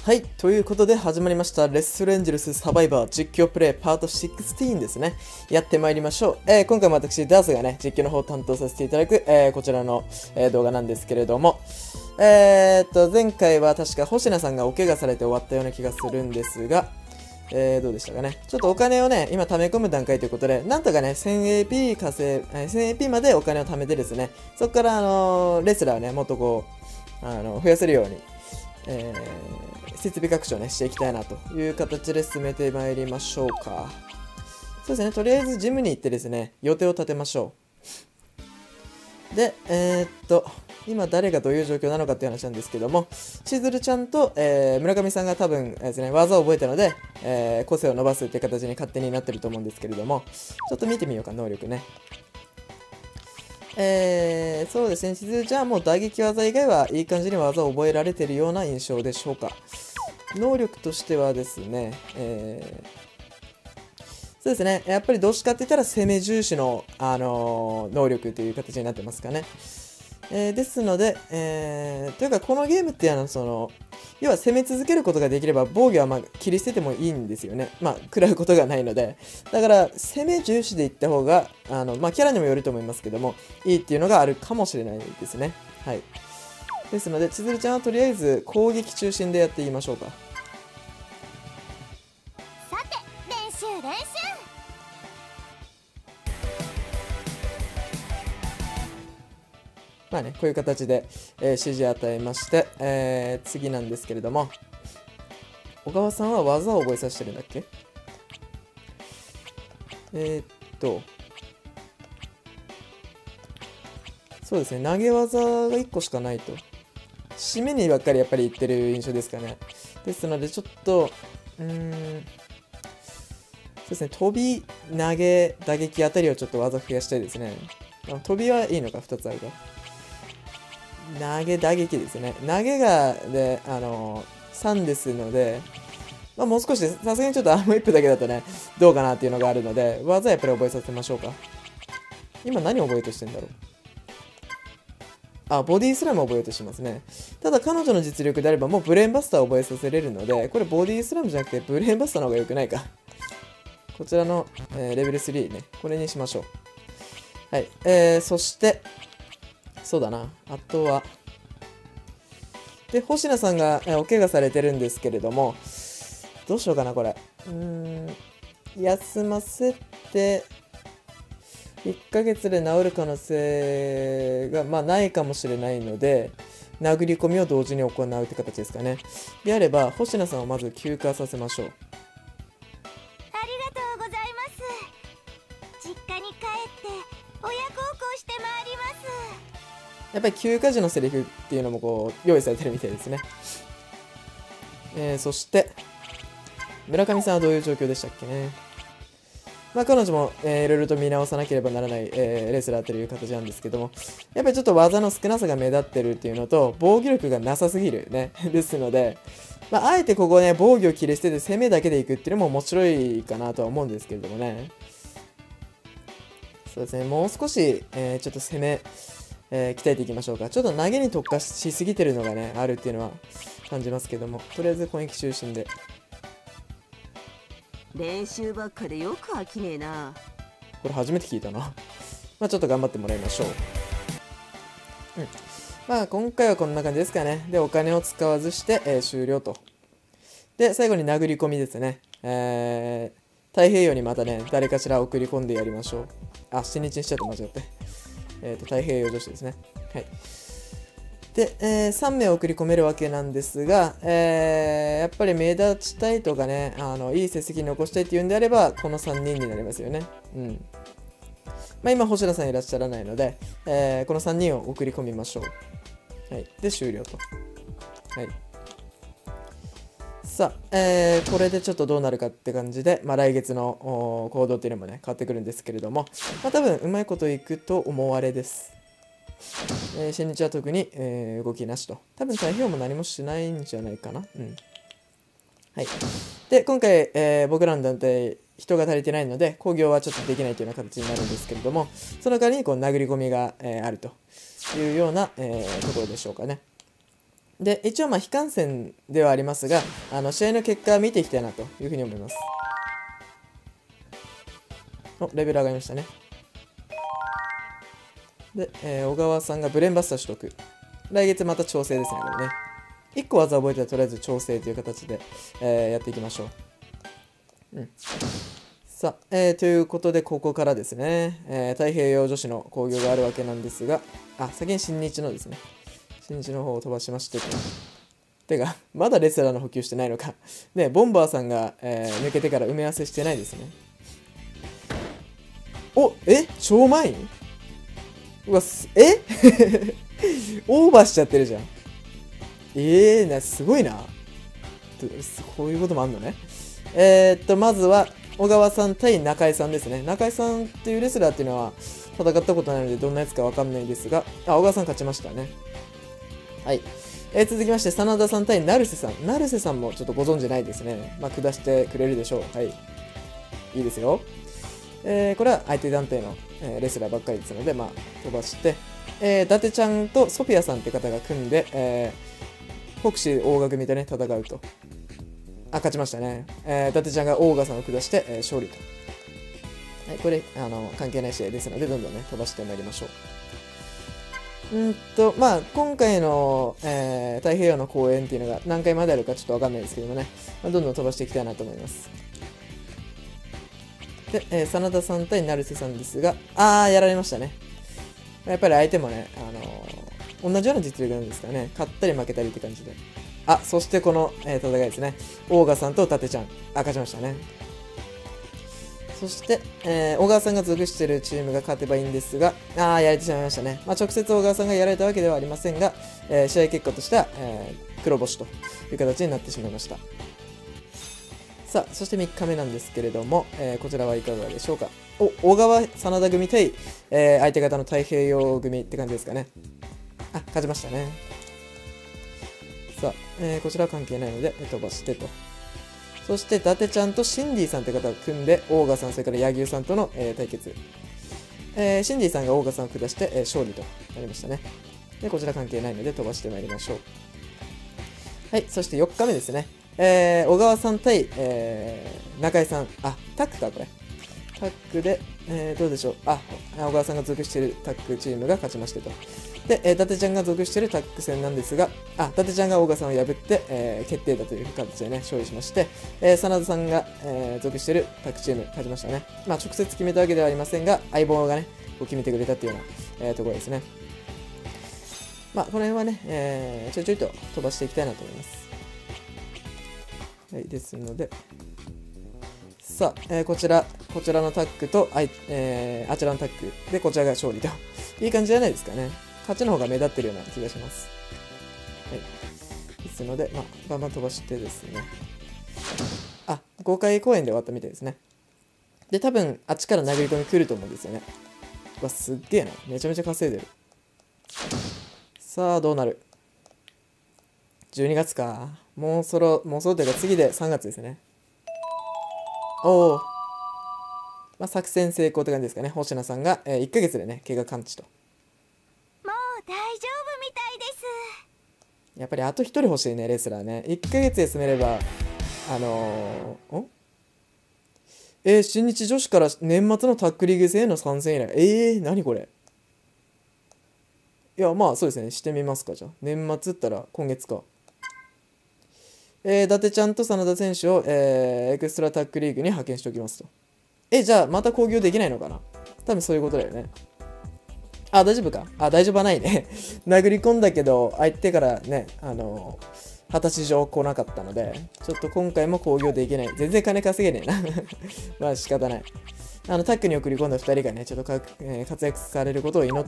はい、ということで始まりました、レッスルエンジェルスサバイバー実況プレイパート16ですね。やってまいりましょう。今回も私、ダースがね、実況の方を担当させていただく、こちらの、動画なんですけれども、前回は確か星名さんがお怪我されて終わったような気がするんですが、どうでしたかね。ちょっとお金をね、今貯め込む段階ということで、なんとかね、1000AP 1000AP までお金を貯めてですね、そこから、レスラーをね、もっとこう、増やせるように、設備拡張ね、していきたいなという形で進めてまいりましょうか。そうですね、とりあえずジムに行ってですね、予定を立てましょう。で、今誰がどういう状況なのかっていう話なんですけども、しずるちゃんと、村上さんが多分ですね、技を覚えたので、個性を伸ばすって形に勝手になってると思うんですけれども、ちょっと見てみようか、能力ね。そうですね、しずるちゃんはもう打撃技以外はいい感じに技を覚えられているような印象でしょうか。能力としてはですね、そうですね、やっぱりどうしかって言ったら攻め重視の、能力という形になってますかね。ですので、というかこのゲームって要は攻め続けることができれば防御は切り捨ててもいいんですよね。食らうことがないので。だから攻め重視でいった方が、キャラにもよると思いますけども、いいっていうのがあるかもしれないですね。はい。ですので、千鶴ちゃんはとりあえず攻撃中心でやっていきましょうか。 さて、練習。 こういう形で、指示与えまして、次なんですけれども、小川さんは技を覚えさせてるんだっけ？そうですね、投げ技が1個しかないと。締めにばっかりやっぱり言ってる印象ですかね。ですので、ちょっと、そうですね、飛び、投げ、打撃あたりをちょっと技増やしたいですね。飛びはいいのか、2つあるか。投げ、打撃ですね。投げが、で、3ですので、もう少しです。さすがにちょっとアームイップだけだとね、どうかなっていうのがあるので、技やっぱり覚えさせましょうか。今何を覚えようとしてんだろう。ボディスラムを覚えようとしてますね。ただ彼女の実力であればもうブレーンバスターを覚えさせれるので、これボディスラムじゃなくてブレーンバスターの方が良くないか。こちらの、レベル3ね、これにしましょう。はい。そして、そうだな。あとは、で、星名さんが、お怪我されてるんですけれども、どうしようかな、これ。休ませて、1ヶ月で治る可能性が、ないかもしれないので、殴り込みを同時に行うって形ですかね。であれば、星名さんをまず休暇させましょう。 ありがとうございます。実家に帰って親孝行してまいります。 やっぱり休暇時のセリフっていうのもこう用意されてるみたいですね。そして村上さんはどういう状況でしたっけね。彼女も、いろいろと見直さなければならない、レスラーという形なんですけども、やっぱりちょっと技の少なさが目立ってるっていうのと、防御力がなさすぎるね。ですので、あえてここね、防御を切り捨てて攻めだけでいくっていうのも面白いかなとは思うんですけれどもね。そうですね、もう少し、ちょっと攻め、鍛えていきましょうか。ちょっと投げに特化しすぎてるのがね、あるっていうのは感じますけども、とりあえず攻撃中心で。 練習ばっかでよく飽きねえな。 これ初めて聞いたな。ちょっと頑張ってもらいましょう。今回はこんな感じですかね。で、お金を使わずして、終了と。で、最後に殴り込みですね。太平洋にまたね、誰かしら送り込んでやりましょう。7日にしちゃって間違って。太平洋女子ですね。はい。で、3名送り込めるわけなんですが、やっぱり目立ちたいとかね、いい成績残したいっていうんであれば、この3人になりますよね。今、星野さんいらっしゃらないので、この3人を送り込みましょう。はい。で、終了と。はい。さあ、これでちょっとどうなるかって感じで、来月の行動っていうのもね、変わってくるんですけれども、多分、うまいこといくと思われです。新日は特に、動きなしと。多分太平洋も何もしないんじゃないかな。はい。で、今回、僕らの団体、人が足りてないので、興行はちょっとできないというような形になるんですけれども、その代わりにこう殴り込みが、あるというような、ところでしょうかね。 で、一応まあ非観戦ではありますが、試合の結果を見ていきたいなというふうに思います。お、レベル上がりましたね。で、小川さんがブレンバスター取得。来月また調整ですね、これね。1個技覚えたらとりあえず調整という形で、やっていきましょう。うん。さあ、ということで、ここからですね、太平洋女子の興行があるわけなんですが、先に新日のですね、新日の方を飛ばしましてと。てか、まだレスラーの補給してないのか。ね、ボンバーさんが、抜けてから埋め合わせしてないですね。お、超満員うわ、オーバーしちゃってるじゃん。すごいな。こういうこともあんのね。まずは、小川さん対中井さんですね。中井さんっていうレスラーっていうのは戦ったことないのでどんなやつかわかんないですが、小川さん勝ちましたね。はい。続きまして、真田さん対成瀬さん。成瀬さんもちょっとご存知ないですね。まあ、下してくれるでしょう。はい。いいですよ。これは相手団体の、レスラーばっかりですので、まあ、飛ばして、伊達ちゃんとソフィアさんって方が組んで、北市大賀組とね、戦うと。勝ちましたね。伊達ちゃんが大賀さんを下して、勝利と。はい、これ、関係ない試合ですので、どんどんね、飛ばしてまいりましょう。まあ、今回の、太平洋の公演っていうのが何回まであるかちょっとわかんないですけどもね、まあ、どんどん飛ばしていきたいなと思います。で、真田さん対成瀬さんですが、やられましたね。やっぱり相手もね、同じような実力なんですからね、勝ったり負けたりって感じで。そしてこの、戦いですね。大賀さんと伊達ちゃん。勝ちましたね。そして、小川さんが属しているチームが勝てばいいんですが、やられてしまいましたね。まあ、直接小川さんがやられたわけではありませんが、試合結果としては、黒星という形になってしまいました。さあ、そして3日目なんですけれども、こちらはいかがでしょうか。小川真田組対、相手方の太平洋組って感じですかね。勝ちましたね。さあ、こちらは関係ないので、飛ばしてと。そして、伊達ちゃんとシンディさんって方が組んで、オーガさん、それから柳生さんとの、対決。シンディさんがオーガさんを下して、勝利となりましたね。で、こちら関係ないので飛ばしてまいりましょう。はい、そして4日目ですね。小川さん対、中井さん。タッグか、これ。タッグで、どうでしょう。小川さんが属しているタッグチームが勝ちましてと。で、伊達ちゃんが属しているタッグ戦なんですが、伊達ちゃんが大賀さんを破って、決定だという形でね、勝利しまして、真田さんが、属しているタッグチーム勝ちましたね。まあ、直接決めたわけではありませんが、相棒がね、こう決めてくれたっていうような、ところですね。まあ、この辺はね、ちょいちょいと飛ばしていきたいなと思います。はい、ですので、さあ、こちらのタッグと、あちらのタッグで、こちらが勝利と。いい感じじゃないですかね。勝ちの方が目立ってるような気がします。はい。ですので、まあ、バンバン飛ばしてですね。5回公演で終わったみたいですね。で、多分、あっちから殴り込み来ると思うんですよね。すっげえな。めちゃめちゃ稼いでる。さあ、どうなる ?12 月か。もうそろというか次で3月ですね。まあ、作戦成功って感じですかね。星名さんが、1ヶ月でね、怪我完治と。 もう大丈夫みたいです。 やっぱりあと1人欲しいね、レスラーね。1ヶ月休めれば、新日女子から年末のタッグリーグ戦への参戦以来。何これ。いや、まあそうですね。してみますか、じゃあ。年末ったら今月か。伊達ちゃんと真田選手を、エクストラタッグリーグに派遣しておきますと。じゃあまた興行できないのかな。多分そういうことだよね。大丈夫か。大丈夫はないね。殴り込んだけど、相手からね、20歳上来なかったので、ちょっと今回も興行できない。全然金稼げねえな。まあ仕方ない。タッグに送り込んだ2人がね、ちょっと活躍されることを祈って、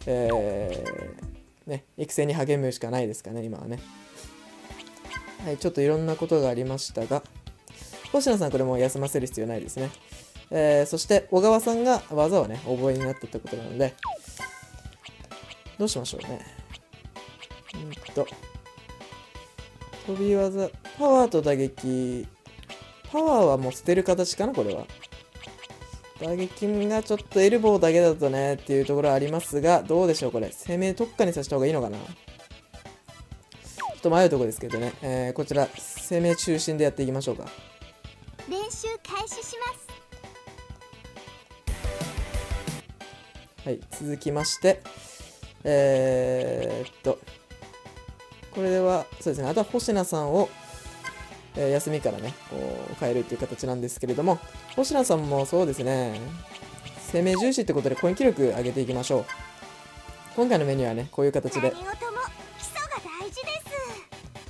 ね、育成に励むしかないですかね、今はね。はい、ちょっといろんなことがありましたが、星野さんこれもう休ませる必要ないですね。そして小川さんが技をね、覚えになったってことなので、どうしましょうね。飛び技、パワーと打撃、パワーはもう捨てる形かな、これは。打撃がちょっとエルボーだけだとねっていうところはありますが、どうでしょう、これ。攻め特化にさせた方がいいのかな。 と迷うところですけどね、こちら攻め中心でやっていきましょうか。 練習開始します。 はい、続きまして、これでは、そうですね、あとは星名さんを、休みからね、こう変えるっていう形なんですけれども、星名さんもそうですね、攻め重視ってことで攻撃力上げていきましょう。今回のメニューはね、こういう形で何事も基礎が大事です。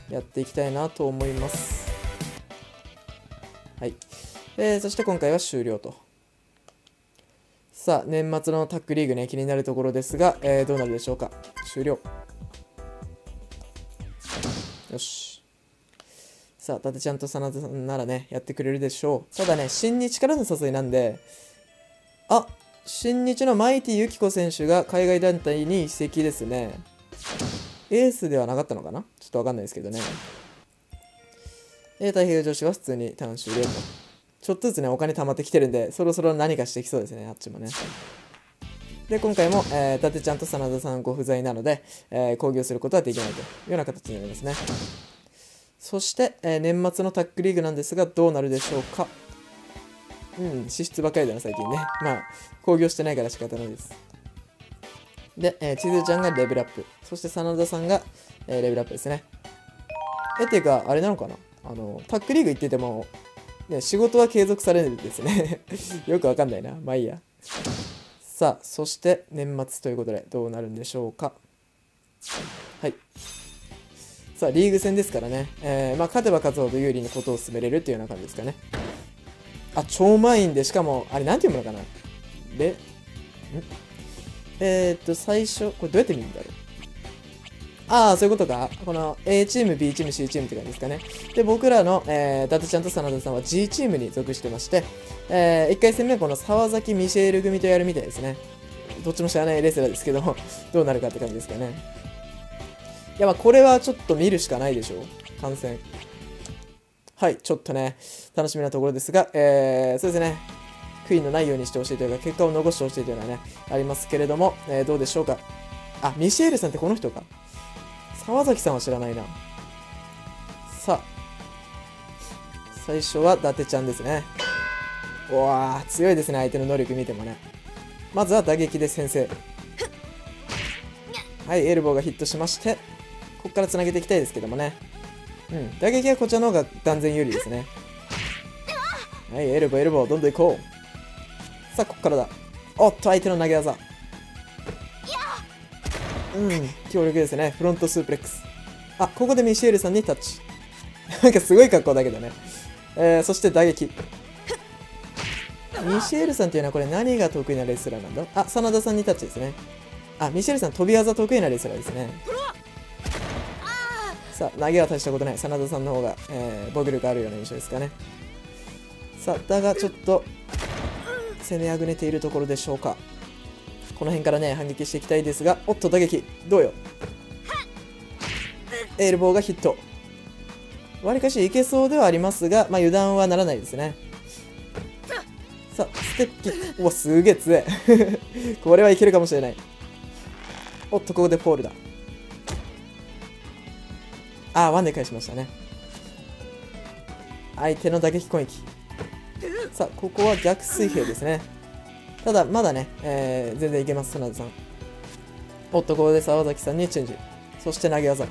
やっていきたいなと思います。はい。そして今回は終了と。さあ、年末のタッグリーグね、気になるところですが、どうなるでしょうか。終了。よし。さあ、伊達ちゃんと真田さんならね、やってくれるでしょう。ただね、新日からの誘いなんで、あ、新日のマイティユキコ選手が海外団体に移籍ですね。エースではなかったのかな、ちょっとわかんないですけどね。太平洋女子は普通にターン終了と。ちょっとずつね、お金貯まってきてるんで、そろそろ何かしてきそうですね、あっちもね。で、今回も、伊達ちゃんと真田さんご不在なので、興行することはできないというような形になりますね。そして、年末のタッグリーグなんですが、どうなるでしょうか。支出ばかりだな、最近ね。まあ、興行してないから仕方ないです。で、千鶴ちゃんがレベルアップ。そして真田さんが、レベルアップですね。っていうか、あれなのかな、タッグリーグ行ってても、ね、仕事は継続されるんですね。よくわかんないな。まあいいや。さあ、そして年末ということでどうなるんでしょうか。はい。さあ、リーグ戦ですからね。まあ、勝てば勝つほど有利にことを進めれるっていうような感じですかね。あ、超満員で、しかも、あれ、なんて読むのかな、最初、これどうやって見るんだろう。ああ、そういうことか。この A チーム、B チーム、C チームって感じですかね。で、僕らの、伊達ちゃんと真田さんは G チームに属してまして、1回戦目はこの沢崎ミシェール組とやるみたいですね。どっちも知らないレスラーですけども、どうなるかって感じですかね。いや、まあ、これはちょっと見るしかないでしょう。観戦。はい、ちょっとね、楽しみなところですが、そうですね。悔いのないようにしてほしいというか、結果を残してほしいというのはね、ありますけれども、どうでしょうか。あ、ミシェールさんってこの人か。沢崎さんは知らないな。さあ、最初は伊達ちゃんですね。うわー、強いですね、相手の能力見てもね。まずは打撃で先制。はい、エルボーがヒットしまして、ここからつなげていきたいですけどもね。打撃はこちらの方が断然有利ですね。はい、エルボー、エルボー、どんどん行こう。さあ、ここからだ。おっと、相手の投げ技。強力ですね。フロントスープレックス。あ、ここでミシェールさんにタッチ。なんかすごい格好だけどね。そして打撃。ミシェールさんっていうのはこれ何が得意なレスラーなんだ。あ、真田さんにタッチですね。あ、ミシェールさん飛び技得意なレスラーですね。さあ、投げは大したことない。真田さんの方が、防御力あるような印象ですかね。さあ、だがちょっと攻めあぐねているところでしょうか。この辺からね、反撃していきたいですが、おっと、打撃、どうよ。エルボーがヒット。わりかしいけそうではありますが、まあ油断はならないですね。さあ、ステップキック。お、すげえ強い。これはいけるかもしれない。おっと、ここでフォールだ。あー、ワンで返しましたね。相手の打撃攻撃。さあ、ここは逆水平ですね。ただ、まだね、全然いけます、真田さん。おっと、ここで沢崎さんにチェンジ。そして投げ技。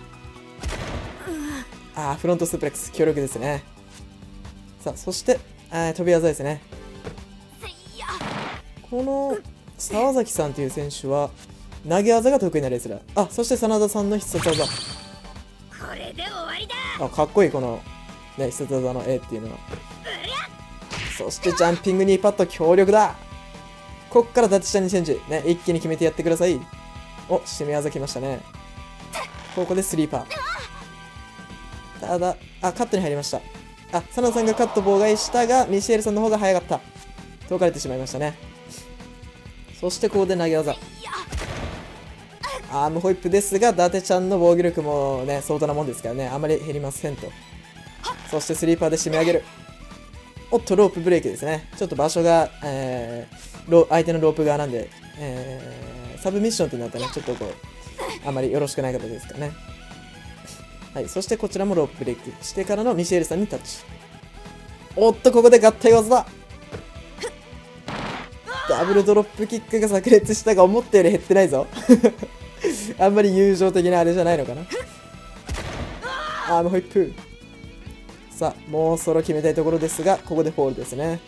あー、フロントスープレックス、強力ですね。さあ、そして、飛び技ですね。この沢崎さんという選手は、投げ技が得意なレスラー。あ、そして真田さんの必殺技。 これで終わりだ。 あ、かっこいい、この、ね、必殺技の A っていうのは。そして、ジャンピングニーパッド、強力だ。こっから伊達ちゃんにチェンジ。ね、一気に決めてやってください。お、締め技きましたね。ここでスリーパー。ただ、あ、カットに入りました。あ、真田さんがカット妨害したが、ミシェールさんの方が早かった。解かれてしまいましたね。そしてここで投げ技。アームホイップですが、伊達ちゃんの防御力もね、相当なもんですからね、あまり減りませんと。そしてスリーパーで締め上げる。おっと、ロープブレーキですね。ちょっと場所が、相手のロープ側なんで、サブミッションってなったらね、ちょっとこう、あまりよろしくない方ですかね。 はい、そしてこちらもロープブレイクしてからのミシェルさんにタッチ。おっと、ここで合体技だ。ダブルドロップキックが炸裂したが思ったより減ってないぞ。あんまり友情的なあれじゃないのかな。アームホイップ。さあ、もうそろ決めたいところですが、ここでフォールですね。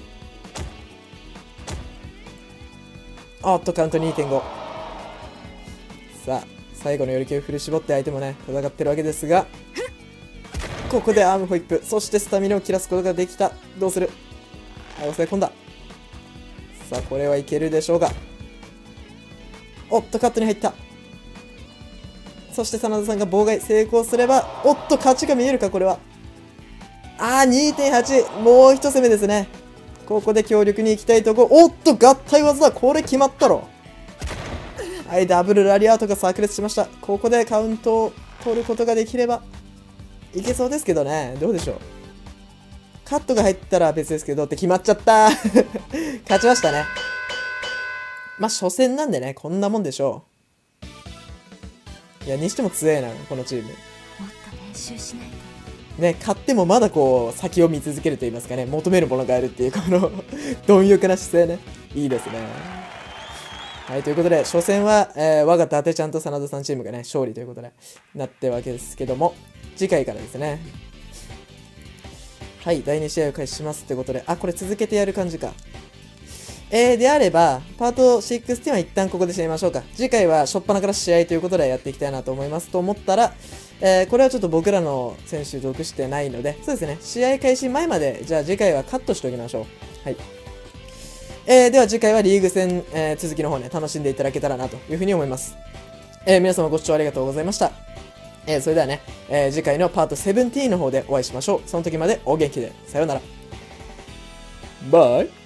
おっと、カウント 2.5。さあ、最後の寄り気を振り絞って相手もね、戦ってるわけですが、ここでアームホイップ。そしてスタミナを切らすことができた。どうする？はい、抑え込んだ。さあ、これはいけるでしょうか。おっと、カットに入った。そして真田さんが妨害成功すれば、おっと、勝ちが見えるか、これは。あー、2.8。もう一攻めですね。ここで強力に行きたいとこ。おっと、合体技だ。これ決まったろ。はい、ダブルラリアートが炸裂しました。ここでカウントを取ることができれば、いけそうですけどね。どうでしょう。カットが入ったら別ですけどって決まっちゃった。勝ちましたね。まあ、初戦なんでね、こんなもんでしょう。いや、にしても強えな、このチーム。 もっと練習しないと。 ね、勝ってもまだこう、先を見続けると言いますかね、求めるものがあるっていう、この、貪欲な姿勢ね。いいですね。はい、ということで、初戦は、我が伊達ちゃんと真田さんチームがね、勝利ということで、なってるわけですけども、次回からですね。はい、第2試合を開始しますってことで、あ、これ続けてやる感じか。であれば、パート16は一旦ここで締めましょうか。次回は初っ端から試合ということでやっていきたいなと思います。と思ったら、これはちょっと僕らの選手属してないので、そうですね、試合開始前まで、じゃあ次回はカットしておきましょう。はい。では次回はリーグ戦、続きの方ね、楽しんでいただけたらなというふうに思います。皆様ご視聴ありがとうございました。それではね、次回のパート17の方でお会いしましょう。その時までお元気で。さようなら。バイ。